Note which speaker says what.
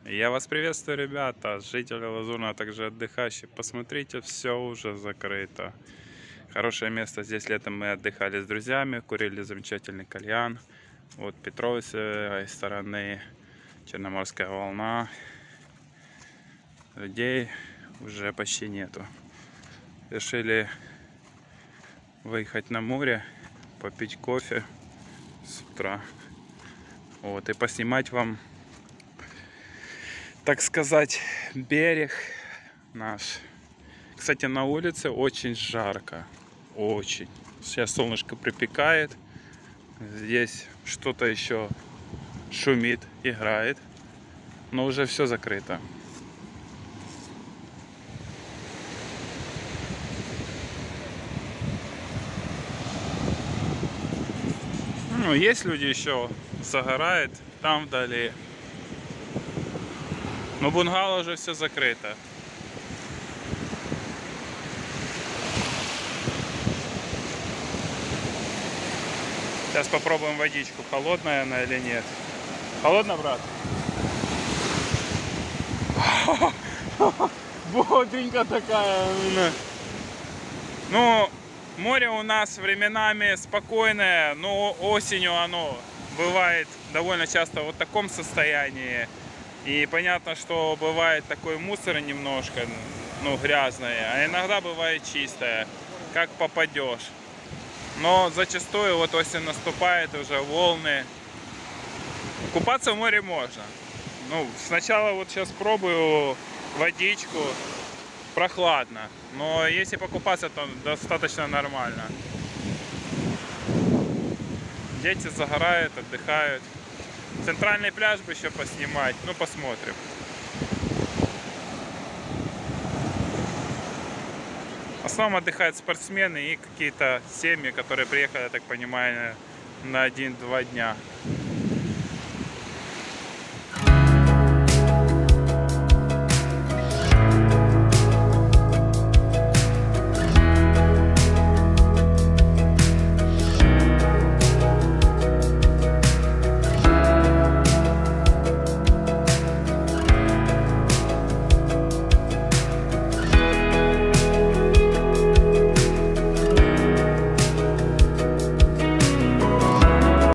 Speaker 1: Я вас приветствую, ребята, жители Лазурна, а также отдыхающие. Посмотрите, все уже закрыто. Хорошее место. Здесь летом мы отдыхали с друзьями, курили замечательный кальян. Вот Петровы с этой стороны, Черноморская волна. Людей уже почти нету. Решили выехать на море, попить кофе с утра. Вот, и поснимать вам, так сказать, берег наш. Кстати, на улице очень жарко. Очень. Сейчас солнышко припекает. Здесь что-то еще шумит, играет. Но уже все закрыто. Ну, есть люди еще загорают там вдали. Но бунгало уже все закрыто. Сейчас попробуем водичку. Холодная она или нет? Холодно, брат? Бодренько такая. Ну, море у нас временами спокойное, но осенью оно бывает довольно часто вот в таком состоянии. И понятно, что бывает такой мусор немножко, ну, грязное, а иногда бывает чистое, как попадешь. Но зачастую вот осень наступает, уже волны. Купаться в море можно. Ну, сначала вот сейчас пробую водичку, прохладно. Но если покупаться, то достаточно нормально. Дети загорают, отдыхают. Центральный пляж бы еще поснимать, ну посмотрим. В основном отдыхают спортсмены и какие-то семьи, которые приехали, я так понимаю, на 1-2 дня.